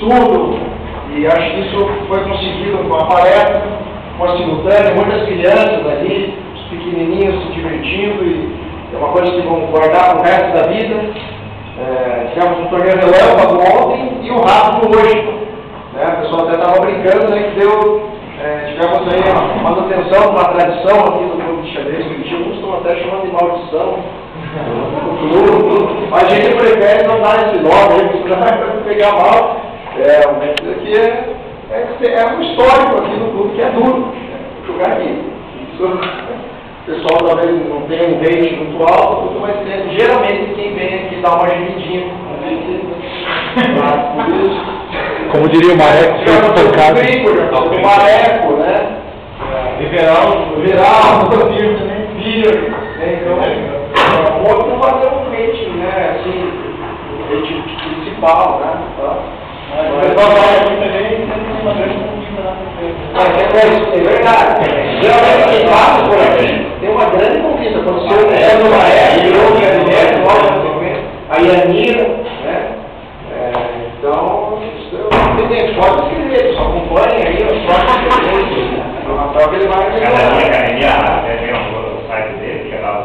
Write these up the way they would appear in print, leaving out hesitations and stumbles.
estudo, e acho que isso foi conseguido com a palestra, com a simultânea, muitas crianças ali, os pequenininhos se divertindo, e é uma coisa que vão guardar pro resto da vida. Tivemos um torneio relâmpago ontem e o rápido hoje. Né? A pessoa até estava brincando, né, que tivemos aí uma manutenção, uma tradição aqui do clube de xadrez Curitiba, uns estão até chamando de maldição. A gente prefere não dar esse nome aí, porque vai pegar mal. Mas isso aqui é um histórico aqui do clube que é duro, né, jogar aqui. Isso, o pessoal talvez não tenha um rate muito alto, mas geralmente quem vem aqui dá uma gemidinha. Como diria o Mareco, o Mareco, né? Liberal, Beer, né? Então, o outro vai ter um rate, né? Assim, rate principal, né? O pessoal vai aqui também tem uma grande conquista na frente. É verdade. Geralmente quem passa por aqui tem uma grande conquista. Quando você é no Mareco, a Yanira, né? Então, pode escrever, só acompanha aí, o Rafael que ele vai tem um site dele, que é lá o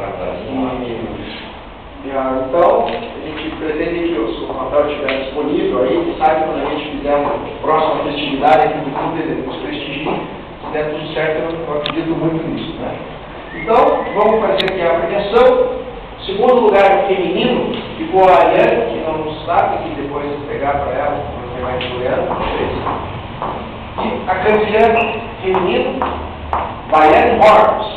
Então, a gente pretende que o Rafael estiver disponível aí, que saiba quando a gente fizer uma próxima festividade aqui do clube, ele nos prestigie. Se der tudo certo, eu acredito muito nisso, né? Então, vamos fazer aqui a premiação. Segundo lugar, o feminino, ficou a Ariane, que não sabe, que depois pegar para ela, porque vai goiano, e a campeã feminino, Baiane Morris.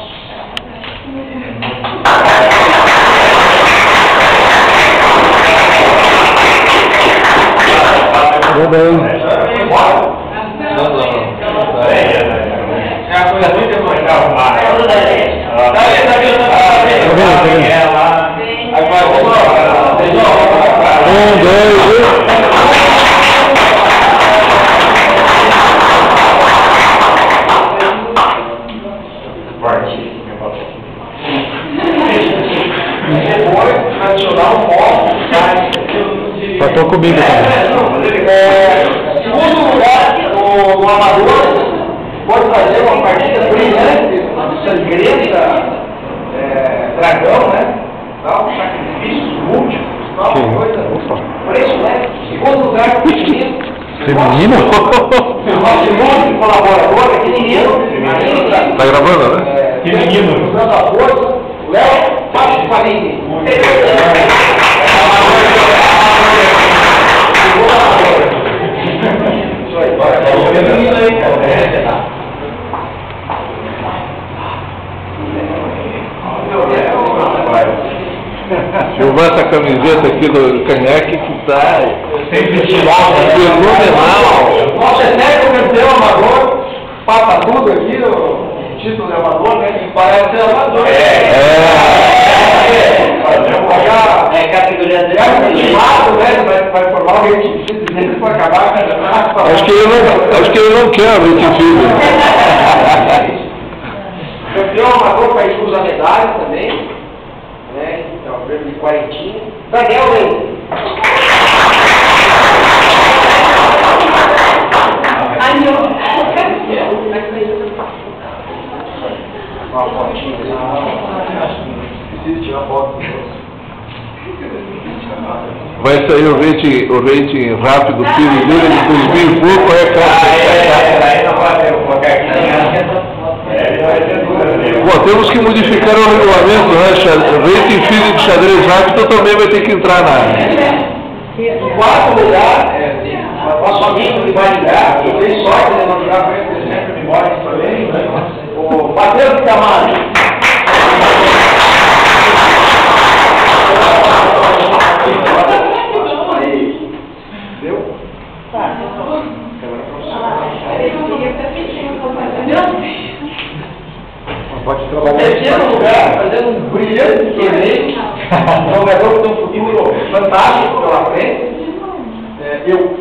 Estou comigo também. Segundo lugar, o amador pode fazer uma partida brilhante, sangrenta, dragão, né? Sacrifícios múltiplos, tal, coisa. Preço, né? Segundo lugar, o feminino. Feminino? Nosso segundo colaborador, pequenininho. Tá gravando, né? Feminino. Usando a força, Léo Pasqualini. Filmar essa camiseta aqui do Canheque que tá fenomenal. Nosso eterno campeão amador, passa tudo aqui, o título de amador, né? Que parece ser amador. Categoria de vai formar o rede para acabar. Acho que ele não quer o rede filho. Campeão amador para isso usa medalha também, né? Então, prêmio de quarentinha. Daniel Leite. Uma fotinha ali. Preciso tirar foto. Vai sair o rating rápido do filho dele de 2000 e pouco, Bom, temos que modificar o regulamento, né? O rating filho de xadrez rápido também vai ter que entrar na área. Em quarto lugar, nosso amigo de Maringá, que fez sorte de não jogar com ele, sempre me mora também, o Matheus Camargo. Pode trabalhar. Terceiro lugar, fazendo um brilhante torneio, um jogador que tem um futuro fantástico pela frente. Eu.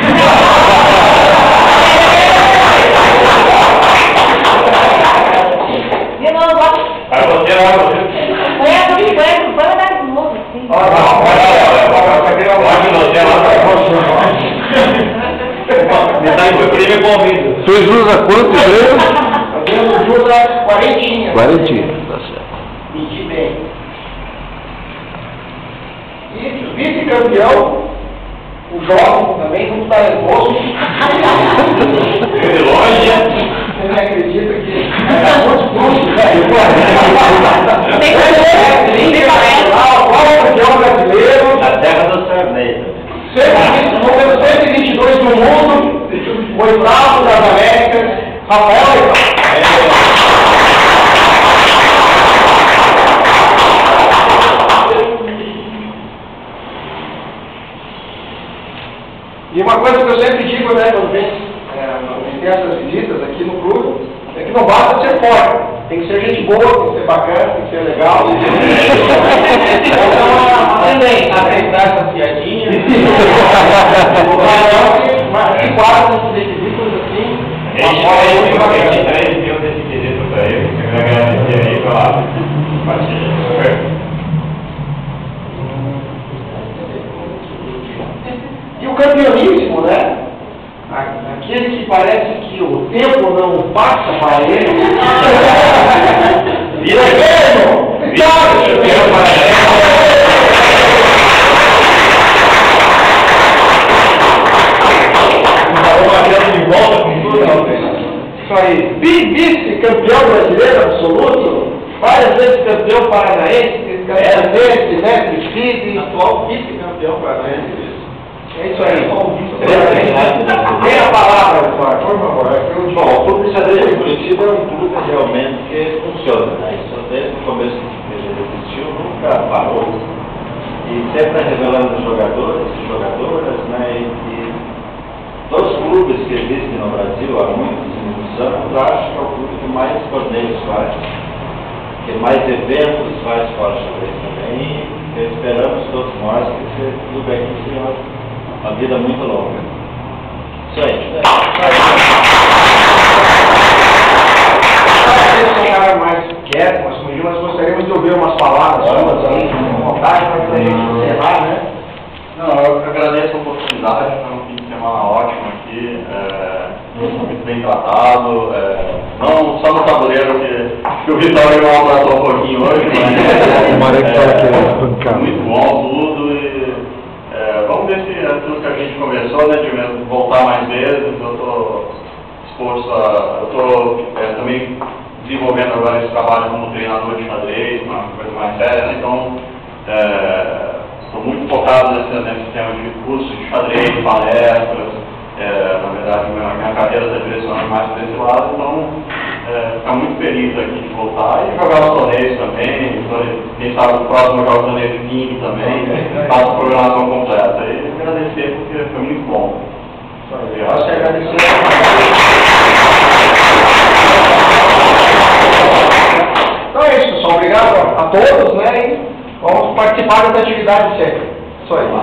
Vai você lá, você. Olha, Ele me convida. Fez jus a quanto, Grêmio? Fazendo jus a 40. Quarentinha, tá certo. Medi bem. E vice-campeão, o jovem também, muito talentoso. De longe. Você me acredita que era muito custo, qual campeão brasileiro? Na terra do Sarney. Número 122 do mundo, oitavo das Américas, Rafael. E uma coisa que eu sempre digo, né, quando tem essas visitas aqui no clube, é que não basta ser forte, tem que ser gente boa, tem que ser bacana, tem que ser legal. Também, aceitar essa piadinha. Mas quase esses requisitos assim, Uma forma muito bacana. 23 mil desse quesito para ele, que eu quero agradecer aí pela partilha. E o campeoníssimo, né? Aquele que parece que o tempo não passa para ele. Vira Grêmio! Vira de volta com tudo. Isso aí. Vice-campeão brasileiro absoluto, várias vezes campeão paranaense, canadense, né? Trifide, Atual vice-campeão paranaense. é isso aí. Tem a palavra, por favor. Bom, o Clube de Xadrez de Curitiba é um clube realmente que funciona, né? Isso desde o começo que ele existiu, nunca parou. E sempre revelando jogadores e jogadoras, né? E todos os clubes que existem no Brasil há muitos anos, acho que é o clube que mais torneios faz, que mais eventos faz fora de xadrez também. E esperamos todos nós que esse clube aqui tenha uma vida muito longa. Isso aí. Ficar mais quieto, mas gostaríamos de ouvir umas palavras suas aí, com vontade, para a gente encerrar, né? Não, eu agradeço a oportunidade, foi um fim de semana ótimo aqui, muito bem tratado, não só no tabuleiro que o Vitório me maltratou um pouquinho hoje, mas muito bom tudo e vamos ver se tudo que a gente conversou, né, de voltar mais vezes. Eu estou disposto eu estou também desenvolvendo agora esse trabalho como treinador de xadrez, uma coisa mais séria, né? Então estou muito focado nesse tema de cursos de xadrez, palestras, na verdade minha carreira está direcionando mais para esse lado, então ficar muito feliz aqui de voltar e jogar os torneios também, quem sabe o próximo jogar o torneio de King também, faço a programação completa e agradecer porque foi muito bom. Eu acho que agradecer. Então é isso, pessoal. Obrigado a todos, né? E vamos participar dessa atividade sempre. Isso aí.